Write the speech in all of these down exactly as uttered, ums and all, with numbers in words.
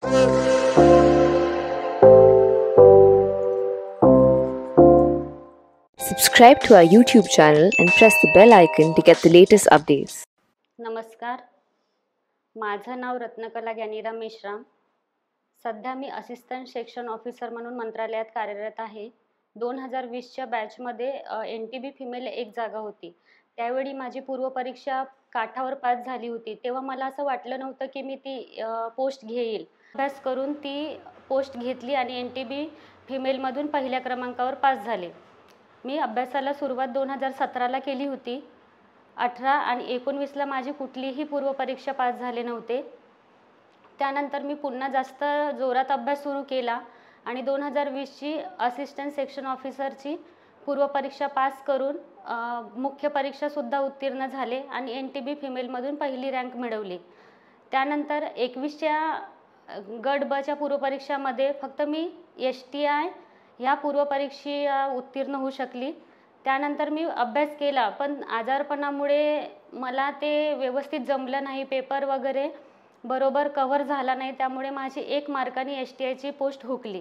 Subscribe to our YouTube channel and press the bell icon to get the latest updates. नमस्कार, माझं नाव रत्नकला ज्ञानीराम मेश्राम. सध्या मी assistant section officer म्हणून मंत्रालयात कार्यरत आहे. दोन हजार वीसच्या बॅचमध्ये एन टी बी फिमेल एक जागा होती. त्यावेळी माझी पूर्वपरीक्षा काठावर पास झाली होती. तेव्हा मला असं वाटलं नव्हतं की मी ती पोस्ट घेईल. अभ्यास करून ती पोस्ट घेतली आणि एन टी बी फिमेलमधून पहिल्या क्रमांकावर पास झाले. मी अभ्यासाला सुरुवात दोन हजार सतराला केली होती. अठरा आणि एकोणवीसला माझी कुठलीही पूर्वपरीक्षा पास झाले नव्हते. त्यानंतर मी पुन्हा जास्त जोरात अभ्यास सुरू केला आणि दोन हजार वीसची असिस्टंट सेक्शन ऑफिसरची पूर्वपरीक्षा पास करून मुख्य परीक्षासुद्धा उत्तीर्ण झाले आणि एन टी बी फिमेलमधून पहिली रँक मिळवली. त्यानंतर एकवीसच्या गट बच्या पूर्वपरीक्षामध्ये फक्त मी एस टी आय ह्या पूर्वपरीक्षा उत्तीर्ण होऊ शकली. त्यानंतर मी अभ्यास केला, पण आजारपणामुळे मला ते व्यवस्थित जमलं नाही. पेपर वगैरे बरोबर कव्हर झाला नाही, त्यामुळे माझी एक मार्काने एस टी आयची पोस्ट हुकली.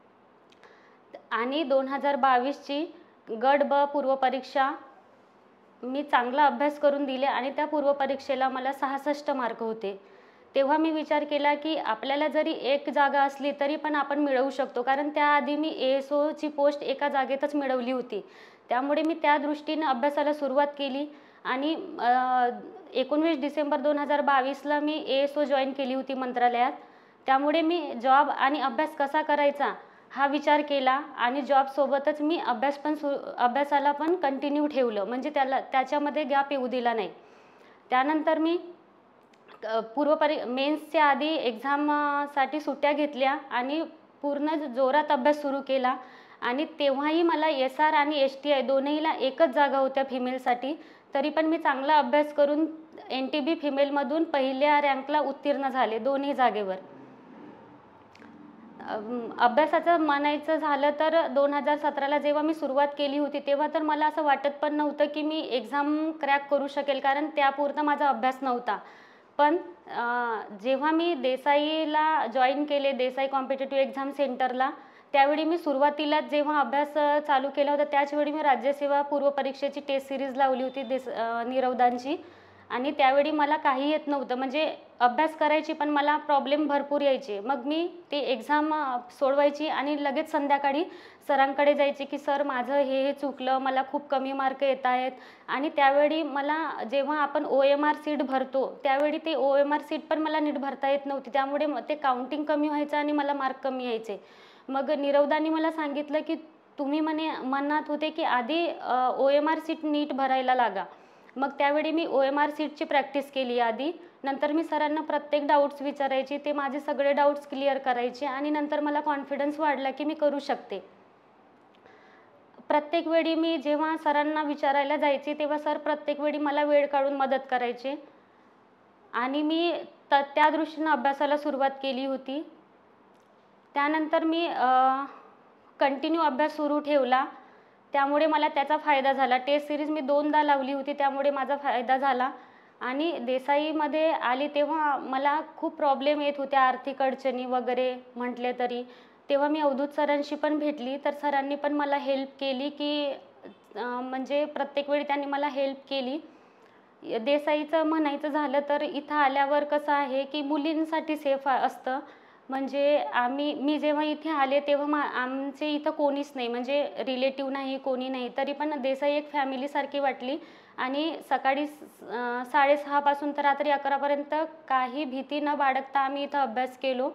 आणि दोन हजार बावीसची गट ब पूर्वपरीक्षा मी चांगला अभ्यास करून दिले आणि त्या पूर्वपरीक्षेला मला सहासष्ट मार्क होते. तेव्हा मी विचार केला की आपल्याला जरी एक जागा असली तरी पण आपण मिळवू शकतो, कारण त्याआधी मी ए एस ओची पोस्ट एका जागेतच मिळवली होती. त्यामुळे मी त्या दृष्टीने अभ्यासाला सुरुवात केली आणि एकोणवीस डिसेंबर दोन हजार बावीसला मी ए एस ओ जॉईन केली होती मंत्रालयात. त्यामुळे मी जॉब आणि अभ्यास कसा करायचा हा विचार केला आणि जॉबसोबतच मी अभ्यास पण सु अभ्यासाला पण कंटिन्यू ठेवलं, म्हणजे त्याला त्याच्यामध्ये गॅप येऊ दिला नाही. त्यानंतर मी पूर्वपरी मेन्सच्या आधी एक्झामसाठी सुट्ट्या घेतल्या आणि पूर्ण जोरात अभ्यास सुरू केला. आणि तेव्हाही मला एस आर आणि एस टी आय दोन्हीला एकच जागा होत्या फिमेलसाठी. तरी पण मी चांगला अभ्यास करून एन टी बी फिमेलमधून पहिल्या रँकला उत्तीर्ण झाले दोन्ही जागेवर. अभ्यासाचं म्हणायचं झालं तर दोन हजार सतराला जेव्हा मी सुरुवात केली होती तेव्हा तर मला असं वाटत पण नव्हतं की मी एक्झाम क्रॅक करू शकेल, कारण त्यापुरता माझा अभ्यास नव्हता. पण जेव्हा मी देसाईला जॉईन केले, देसाई कॉम्पिटेटिव्ह एक्झाम सेंटरला, त्यावेळी मी सुरुवातीला जेव्हा अभ्यास चालू केला होता त्याचवेळी मी राज्यसेवा पूर्वपरीक्षेची टेस्ट सिरीज लावली होती देस निरवदांची. आणि त्यावेळी मला काही येत नव्हतं, म्हणजे अभ्यास करायची पण मला प्रॉब्लेम भरपूर यायचे. मग मी ते एक्झाम सोडवायची आणि लगेच संध्याकाळी सरांकडे जायचे की सर माझं हे हे चुकलं, मला खूप कमी मार्क येत आहेत. आणि त्यावेळी मला जेव्हा आपण ओ एम आर सीट भरतो त्यावेळी ते ओ एम आर सीट पण मला नीट भरता येत नव्हती, त्यामुळे ते काउंटिंग कमी व्हायचं आणि मला मार्क कमी यायचे. मग निरवदांनी मला सांगितलं की तुम्ही म्हणे म्हणत होते की आधी ओ एम आर सीट नीट भरायला लागा. मग त्यावेळी मी ओ एम आर सीटची प्रॅक्टिस केली आधी. नंतर मी सरांना प्रत्येक डाऊट्स विचारायची, ते माझे सगळे डाऊट्स क्लिअर करायचे आणि नंतर मला कॉन्फिडन्स वाढला की मी करू शकते. प्रत्येक वेळी मी जेव्हा सरांना विचारायला जायचे तेव्हा सर प्रत्येक वेळी मला वेळ काढून मदत करायचे आणि मी त त्या दृष्टीनं अभ्यासाला सुरुवात केली होती. त्यानंतर मी कंटिन्यू अभ्यास सुरू ठेवला, त्यामुळे मला त्याचा फायदा झाला. टेस्ट सिरीज मी दोनदा लावली होती, त्यामुळे माझा फायदा झाला. आणि देसाईमध्ये आली तेव्हा मला खूप प्रॉब्लेम येत होते, आर्थिक अडचणी वगैरे म्हटले तरी. तेव्हा मी अवधूत सरांशी पण भेटली, तर सरांनी पण मला हेल्प केली की म्हणजे प्रत्येक वेळी त्यांनी मला हेल्प केली. देसाईचं म्हणायचं झालं तर इथं आल्यावर कसं आहे की मुलींसाठी सेफ असतं. म्हणजे आम्ही मी जेव्हा इथे आले तेव्हा मा आमचे इथं कोणीच नाही, म्हणजे रिलेटिव्ह नाही, कोणी नाही. तरी पण देसाई एक फॅमिलीसारखी वाटली आणि सकाळी साडेसहापासून तर रात्री अकरापर्यंत काही भीती न बाळगता आम्ही इथं अभ्यास केलो.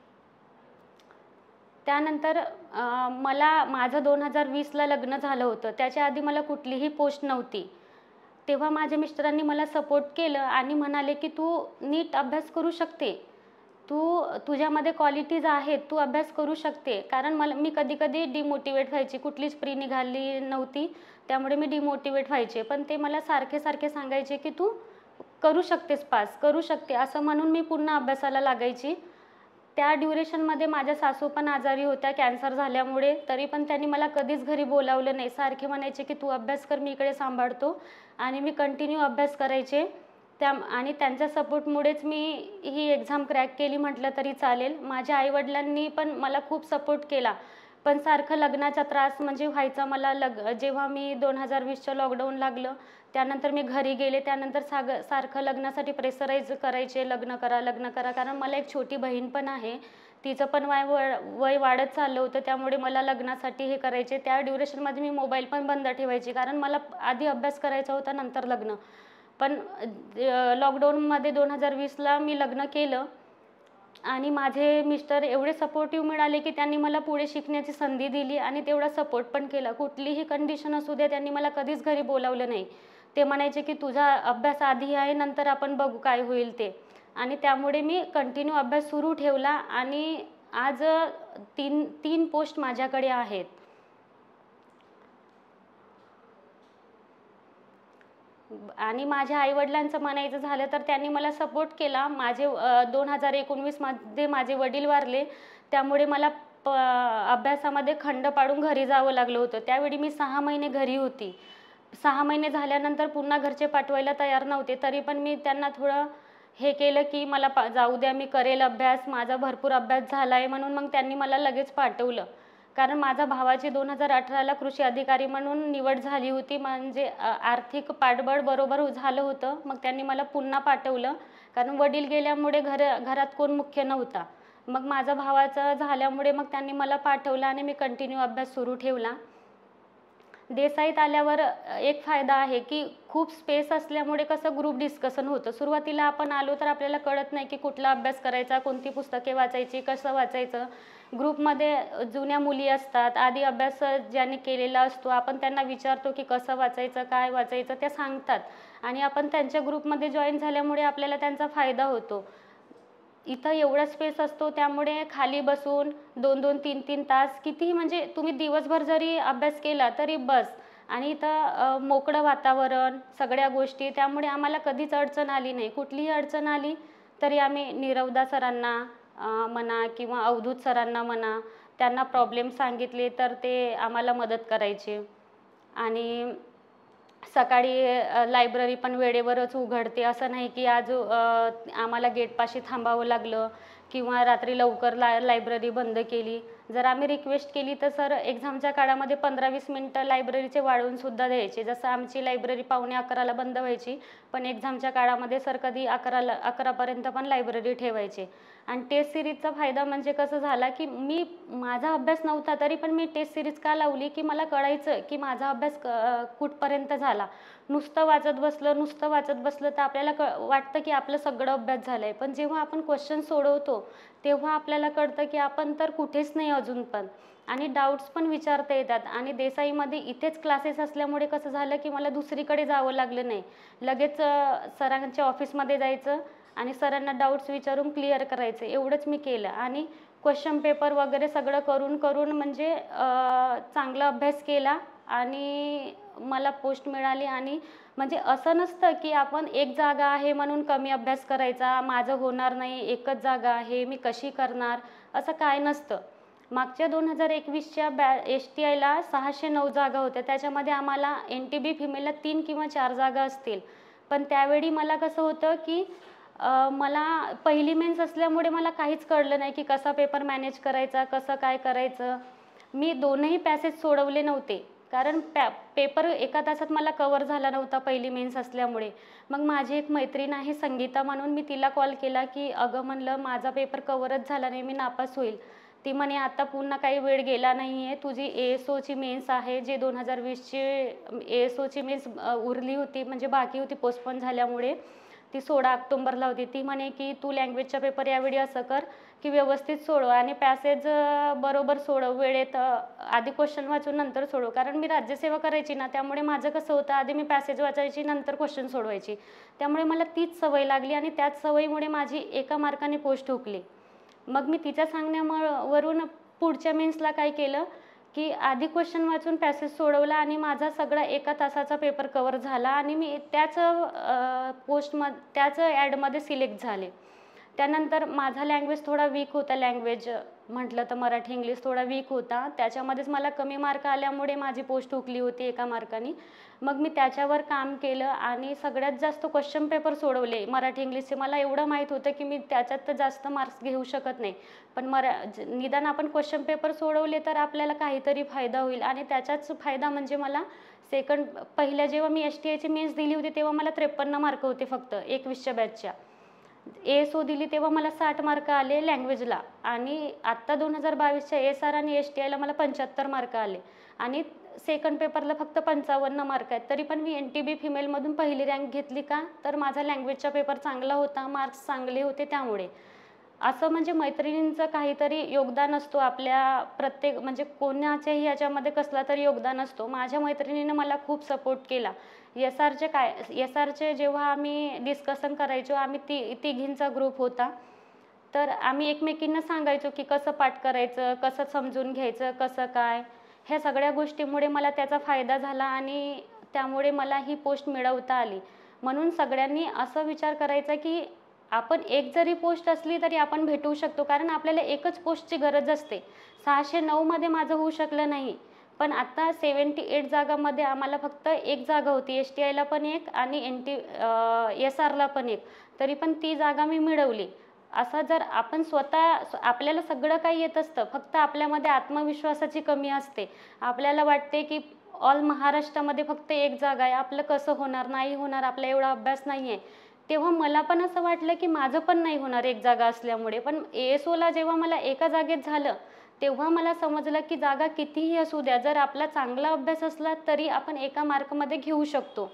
त्यानंतर मला माझं दोन हजार वीसला लग्न झालं होतं. त्याच्या आधी मला कुठलीही पोस्ट नव्हती. तेव्हा माझ्या मिस्टरांनी मला सपोर्ट केलं आणि म्हणाले की तू नीट अभ्यास करू शकते, तू तुझ्यामध्ये क्वालिटीज आहेत, तू अभ्यास करू शकते. कारण मला मी कधी कधी डिमोटिवेट व्हायची, कुठलीच प्री निघाली नव्हती त्यामुळे मी डिमोटिवेट व्हायचे. पण ते मला सारखे सारखे सांगायचे की तू करू शकतेस, पास करू शकते, असं म्हणून मी पुन्हा अभ्यासाला लागायची. त्या ड्युरेशनमध्ये माझ्या सासू पण आजारी होत्या कॅन्सर झाल्यामुळे, तरी पण त्यांनी मला कधीच घरी बोलावलं नाही. सारखे म्हणायचे की तू अभ्यास कर, मी इकडे सांभाळतो. आणि मी कंटिन्यू अभ्यास करायचे. त्या आणि त्यांच्या सपोर्टमुळेच मी ही एक्झाम क्रॅक केली म्हटलं तरी चालेल. माझ्या आईवडिलांनी पण मला खूप सपोर्ट केला. पण सारखं लग्नाचा त्रास म्हणजे व्हायचा मला. लग जेव्हा मी दोन हजार वीसचं लॉकडाऊन लागलं, त्यानंतर मी घरी गेले. त्यानंतर साग सारखं लग्नासाठी प्रेशराईज करायचे, लग्न करा, लग्न करा. कारण मला एक छोटी बहीण पण आहे. तिचं पण वय वय वाढत चाललं होतं. त्यामुळे मला लग्नासाठी हे करायचे. त्या ड्युरेशनमध्ये मी मोबाईल पण बंद ठेवायची. कारण मला आधी अभ्यास करायचा होता, नंतर लग्न. पण लॉकडाऊनमध्ये दोन हजार वीसला मी लग्न केलं आणि माझे मिस्टर एवढे सपोर्टिव्ह मिळाले की त्यांनी मला पुढे शिकण्याची संधी दिली आणि तेवढा सपोर्ट पण केला. कुठलीही कंडिशन असू द्या, त्यांनी मला कधीच घरी बोलावलं नाही. ते म्हणायचे की तुझा अभ्यास आधी आहे, नंतर आपण बघू काय होईल ते. आणि त्यामुळे मी कंटिन्यू अभ्यास सुरू ठेवला आणि आज तीन तीन पोस्ट माझ्याकडे आहेत. आणि माझ्या आईवडिलांचं म्हणायचं झालं तर त्यांनी मला सपोर्ट केला. माझे दोन हजार एकोणवीसमध्ये माझे वडील वारले. त्यामुळे मला प अभ्यासामध्ये खंड पाडून घरी जावं लागलं होतं. त्यावेळी मी सहा महिने घरी होती. सहा महिने झाल्यानंतर पुन्हा घरचे पाठवायला तयार नव्हते. तरी पण मी त्यांना थोडं हे केलं की मला पा जाऊ द्या, मी करेल अभ्यास, माझा भरपूर अभ्यास झाला आहे म्हणून. मग त्यांनी मला लगेच पाठवलं. कारण माझ्या भावाची दोन हजार अठराला कृषी अधिकारी म्हणून निवड झाली होती. म्हणजे आर्थिक पाठबळ बरोबर झालं होतं. मग त्यांनी मला पुन्हा पाठवलं. कारण वडील गेल्यामुळे घर घरात कोण मुख्य नव्हता. मग माझा भावाचं झाल्यामुळे मग त्यांनी मला पाठवलं आणि मी कंटिन्यू अभ्यास सुरू ठेवला. देसाईत आल्यावर एक फायदा आहे की खूप स्पेस असल्यामुळे कसं ग्रुप डिस्कशन होतं. सुरुवातीला आपण आलो तर आपल्याला कळत नाही की कुठला अभ्यास करायचा, कोणती पुस्तके वाचायची, कसं वाचायचं. ग्रुपमध्ये जुन्या मुली असतात, आधी अभ्यास ज्यांनी केलेला असतो, आपण त्यांना विचारतो की कसं वाचायचं, काय वाचायचं, त्या सांगतात. आणि आपण त्यांच्या ग्रुपमध्ये जॉईन झाल्यामुळे आपल्याला त्यांचा फायदा होतो. इथं एवढा स्पेस असतो त्यामुळे खाली बसून दोन दोन तीन तीन तास कितीही म्हणजे तुम्ही दिवसभर जरी अभ्यास केला तरी बस. आणि इथं मोकळं वातावरण, सगळ्या गोष्टी, त्यामुळे आम्हाला कधीच अडचण आली नाही. कुठलीही अडचण आली तरी आम्ही निरवदा सरांना म्हणा किंवा अवधूत सरांना म्हणा, त्यांना प्रॉब्लेम सांगितले तर ते आम्हाला मदत करायचे. आणि सकाळी लायब्ररी पण वेळेवरच उघडते. असं नाही की आज आम्हाला गेटपाशी थांबावं लागलं किंवा रात्री लवकर ला लायब्ररी बंद केली. जर आम्ही रिक्वेस्ट केली तर सर एक्झामच्या काळामध्ये पंधरा वीस मिनटं लायब्ररीचे वाढवूनसुद्धा द्यायचे. जसं आमची लायब्ररी पावणे अकराला बंद व्हायची, पण एक्झामच्या काळामध्ये सर कधी अकराला अकरापर्यंत पण लायब्ररी ठेवायचे. आणि टेस्ट सिरीजचा फायदा म्हणजे कसं झाला की मी माझा अभ्यास नव्हता तरी पण मी टेस्ट सिरीज का लावली की मला कळायचं की माझा अभ्यास क कुठपर्यंत झाला. नुसतं वाचत बसलं नुसतं वाचत बसलं तर आपल्याला क वाटतं की आपलं सगळं अभ्यास झालं आहे. पण जेव्हा आपण क्वेश्चन सोडवतो तेव्हा आपल्याला कळतं की आपण तर कुठेच नाही अजून पण. आणि डाऊट्स पण विचारता येतात. आणि देसाईमध्ये इथेच क्लासेस असल्यामुळे कसं झालं की मला दुसरीकडे जावं लागलं नाही. लगेच सरांच्या ऑफिसमध्ये जायचं आणि सरांना डाऊट्स विचारून क्लिअर करायचं, एवढंच मी केलं. आणि क्वेश्चन पेपर वगैरे सगळं करून करून म्हणजे चांगला अभ्यास केला आणि मला पोस्ट मिळाली. आणि म्हणजे असं नसतं की आपण एक जागा आहे म्हणून कमी अभ्यास करायचा, माझं होणार नाही, एकच जागा आहे, मी कशी करणार, असं काय नसतं. मागच्या दोन हजार एकवीसच्या बॅ एस टी आयला सहाशे नऊ जागा होत्या. त्याच्यामध्ये आम्हाला एन टी बी फिमेलला तीन किंवा चार जागा असतील. पण त्यावेळी मला कसं होतं की मला पहिली मेन्स असल्यामुळे मला काहीच कळलं नाही की कसा पेपर मॅनेज करायचा, कसं काय करायचं. मी दोनही पॅसेज सोडवले नव्हते कारण पॅ पेपर एका तासात मला कवर झाला नव्हता पहिली मेन्स असल्यामुळे. मग माझी एक मैत्रीण आहे संगीता म्हणून, मी तिला कॉल केला की अगं म्हणलं माझा पेपर कवरच झाला नाही, मी नापास होईल. ती म्हणे आता पुन्हा काही वेळ गेला नाही आहे, तुझी ए एस ओची मेन्स आहे जे दोन हजार वीसची ए एस ओची मेन्स उरली होती म्हणजे बाकी होती पोस्टपोन झाल्यामुळे, ती सोळा ऑक्टोंबरला होती. ती म्हणे की तू लँग्वेजचा पेपर यावेळी असं कर की व्यवस्थित सोडव आणि पॅसेज बरोबर सोडव वेळेत, आधी क्वेश्चन वाचून नंतर सोडव. कारण मी राज्यसेवा करायची ना, त्यामुळे माझं कसं होतं आधी मी पॅसेज वाचायची नंतर क्वेश्चन सोडवायची. त्यामुळे मला तीच सवय लागली आणि त्याच सवयीमुळे माझी एका मार्काने पोस्ट हुकली. मग मी तिच्या सांगण्यावरून पुढच्या मेन्सला काय केलं की आधी क्वेश्चन वाचून पॅसेज सोडवला आणि माझा सगळा एका तासाचा पेपर कवर झाला आणि मी त्याच पोस्टमध्ये त्याच ॲडमध्ये सिलेक्ट झाले. त्यानंतर माझा लँग्वेज थोडा वीक होता, लँग्वेज म्हटलं तर मराठी इंग्लिश थोडा वीक होता, त्याच्यामध्येच मला कमी मार्क आल्यामुळे माझी पोस्ट हुकली होती एका मार्काने. मग मी त्याच्यावर काम केलं आणि सगळ्यात जास्त क्वेश्चन पेपर सोडवले मराठी इंग्लिशचे. मला एवढं माहीत होतं की मी त्याच्यात तर जास्त मार्क्स घेऊ शकत नाही, पण मरा निदान आपण क्वेश्चन पेपर सोडवले तर आपल्याला काहीतरी फायदा होईल. आणि त्याचाच फायदा म्हणजे मला सेकंड पहिल्या जेव्हा मी एस टी आयची मेन्स दिली होती तेव्हा मला त्रेपन्न मार्क होते फक्त एकवीसच्या बॅचच्या. ए एस ओ दिली तेव्हा मला साठ मार्क आले लँग्वेजला, आणि आत्ता दोन हजार बावीसच्या एस आर आणि एस टी आयला मला पंच्याहत्तर मार्क आले, आणि सेकंड पेपरला फक्त पंचावन्न मार्क आहेत. तरी पण मी एन टी बी फिमेलमधून पहिली रँक घेतली. का तर माझा लँग्वेजचा पेपर चांगला होता, मार्क्स चांगले होते त्यामुळे. असं म्हणजे मैत्रिणींचं काहीतरी योगदान असतो आपल्या प्रत्येक, म्हणजे कोणाच्याही याच्यामध्ये कसला तरी योगदान असतो. माझ्या मैत्रिणीनं मला खूप सपोर्ट केला. एस आरचे काय एस आरचे जेव्हा आम्ही डिस्कशन करायचो, आम्ही ती तिघींचा ग्रुप होता, तर आम्ही एकमेकींना सांगायचो की कसं पाठ करायचं, कसं समजून घ्यायचं, कसं काय. ह्या सगळ्या गोष्टीमुळे मला त्याचा फायदा झाला आणि त्यामुळे मला ही पोस्ट मिळवता आली. म्हणून सगळ्यांनी असं विचार करायचा की आपण एक जरी पोस्ट असली तरी आपण भेटू शकतो, कारण आपल्याला एकच पोस्टची गरज असते. सहाशे नऊमध्ये माझं होऊ शकलं नाही, पण आता सेवन्टी एट जागामध्ये आम्हाला फक्त एक जागा होती, एस टी आयला पण एक आणि एन टी एस आरला पण एक, तरी पण ती जागा मी मिळवली. असं जर आपण स्वतः आपल्याला सगळं काही येत असतं, फक्त आपल्यामध्ये आत्मविश्वासाची कमी असते. आपल्याला वाटते की ऑल महाराष्ट्रामध्ये फक्त एक जागा आहे, आपलं कसं होणार, नाही होणार, आपला एवढा अभ्यास नाही आहे. तेव्हा मला पण असं वाटलं की माझं पण नाही होणार एक जागा असल्यामुळे. पण ए एस ओला जेव्हा मला एका जागेत झालं तेव्हा मला समजलं की जागा कितीही असू द्या, जर आपला चांगला अभ्यास असला तरी आपण एका मार्कमध्ये घेऊ शकतो.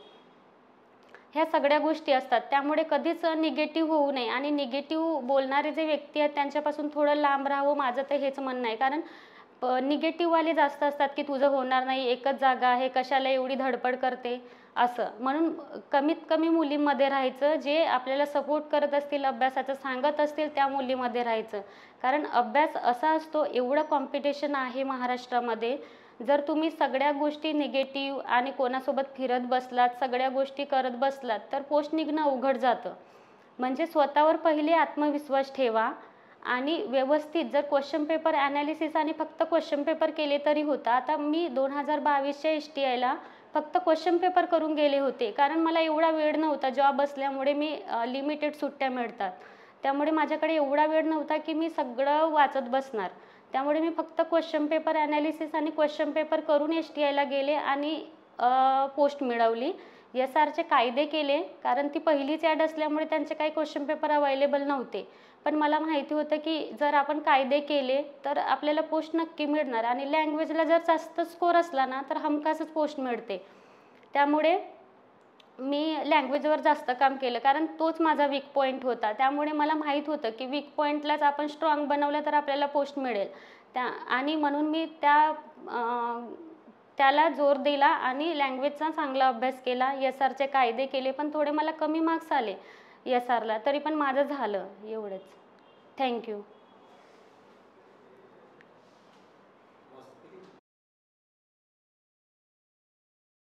ह्या सगळ्या गोष्टी असतात, त्यामुळे कधीच निगेटिव्ह होऊ नये. आणि निगेटिव्ह बोलणारे जे व्यक्ती आहेत त्यांच्यापासून थोडं लांब राहावं, माझं तर हेच म्हणणं आहे. कारण निगेटिव्हवाले जास्त असतात की तुझं होणार नाही, एकच जागा आहे, कशाला एवढी धडपड करते असं. म्हणून कमीत कमी मुलींमध्ये राहायचं, जे आपल्याला सपोर्ट करत असतील, अभ्यासाचं सांगत असतील त्या मुलीमध्ये राहायचं. कारण अभ्यास असा असतो, एवढं कॉम्पिटिशन आहे महाराष्ट्रामध्ये, जर तुम्ही सगळ्या गोष्टी निगेटिव्ह आणि कोणासोबत फिरत बसलात, सगळ्या गोष्टी करत बसलात तर पोस्ट निघणं अवघड जातं. म्हणजे स्वतःवर पहिले आत्मविश्वास ठेवा आणि व्यवस्थित जर क्वेश्चन पेपर ॲनालिसिस आणि फक्त क्वेश्चन पेपर केले तरी होतं. आता मी दोन हजार बावीसच्या एस टी आयला फक्त क्वेश्चन पेपर करून गेले होते, कारण मला एवढा वेळ नव्हता. जॉब असल्यामुळे मी लिमिटेड सुट्ट्या मिळतात, त्यामुळे माझ्याकडे एवढा वेळ नव्हता की मी सगळं वाचत बसणार. त्यामुळे मी फक्त क्वेश्चन पेपर ॲनालिसिस आणि क्वेश्चन पेपर करून एस टी आयला गेले आणि पोस्ट मिळवली. एस आरचे कायदे केले, कारण ती पहिलीच ॲड असल्यामुळे त्यांचे काही क्वेश्चन पेपर अवेलेबल नव्हते. पण मला माहिती होतं की जर आपण कायदे केले तर आपल्याला पोस्ट नक्की मिळणार, आणि लँग्वेजला जर जास्त स्कोर असला ना तर हमखासच पोस्ट मिळते. त्यामुळे मी लँग्वेजवर जास्त काम केलं, कारण तोच माझा वीक पॉईंट होता. त्यामुळे मला माहीत होतं की वीक पॉईंटलाच आपण स्ट्रॉंग बनवलं तर आपल्याला पोस्ट मिळेल. त्या आणि म्हणून मी त्या त्याला जोर दिला आणि लँग्वेजचा चांगला अभ्यास केला. एस आरचे कायदे केले, पण थोडे मला कमी मार्क्स आले एस आरला, तरी पण माझं झालं एवढंच. थँक्यू.